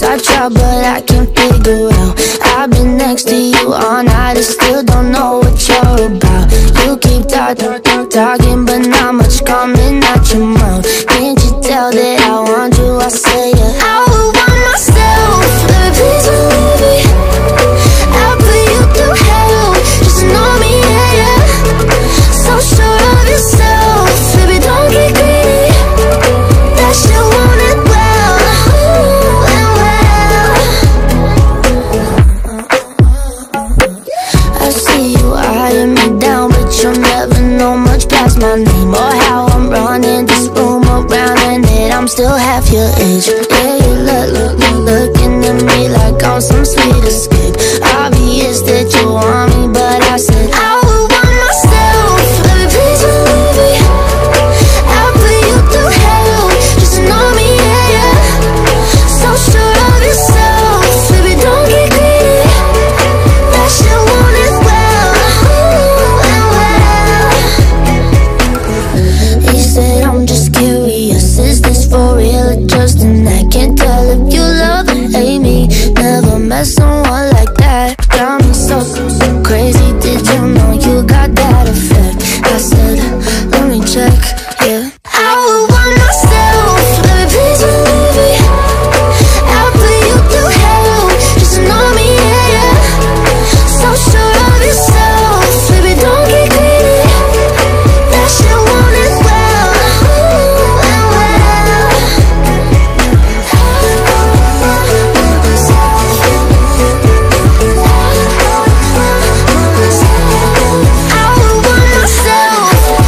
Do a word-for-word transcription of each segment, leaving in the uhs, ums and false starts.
I try, but I can't figure out. I've been next to you all night and still don't know what you're about. You keep talk, talk, talk, talking, but not much coming out your mouth. Can't you tell that I want you? I say yeah. I would want myself, baby, please believe me. I'll put you through hell, just know me, yeah, yeah. So sure of yourself, baby, don't get greedy. That shit want it well, ooh, and well. I see you eyeing me down, but you'll never know much past my name or how I'm running this room around, and that I'm still half your age. Yeah, you look, look, look, looking at me like I'm some sweet escape. Obvious that you want me, but I said I would want myself, baby, please believe me. I'll put you through hell, just know me, yeah, yeah. So sure of yourself, baby, don't get greedy. That shit want it well, ooh, and well. He said I'm just curious, is this for real or just an act? Can't tell if you love or hate me, never met someone like that. Got me so, so crazy, did you know you got that effect? I said, let me check, yeah. I would want myself, baby, please believe me. I'll put you through hell, just know me, yeah, yeah. So sure of yourself, baby, don't get greedy. That shit want it well, ooh, and well. I would want myself.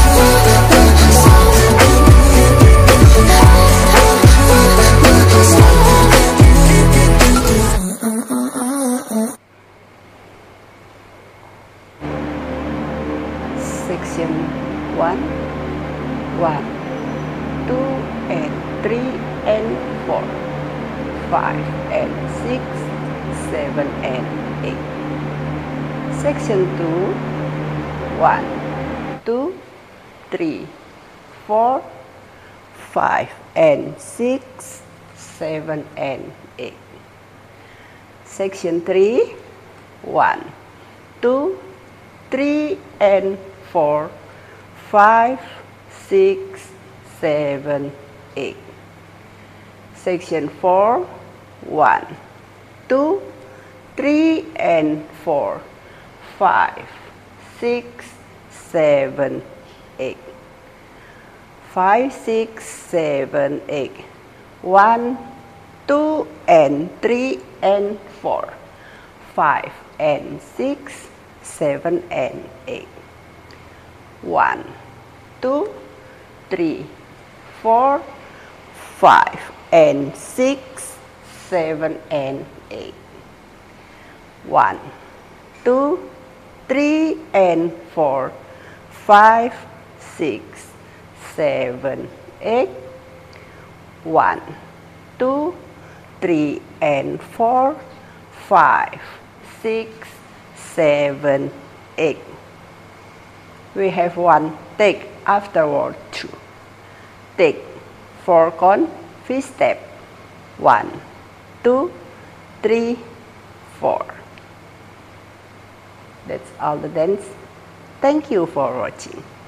Section one, one, two, and three, and four, five, and six, seven, and eight. Section two, one, two, three, four, five, and six, seven, and eight. Section three, one, two, three, and four, five, six, seven, eight. Section four, one, two, three, and four, five, six, seven, eight. Five, six, seven, eight. One, two, and three, and four, five, and six, seven, and eight. One, two, three, four, five, and six, seven, and eight. One, two, three, and four, five, six, seven, eight. One, two, three, and four, five, six, seven, eight. We have one take afterward two. Take four count, fifth step. One, two, three, four. That's all the dance. Thank you for watching.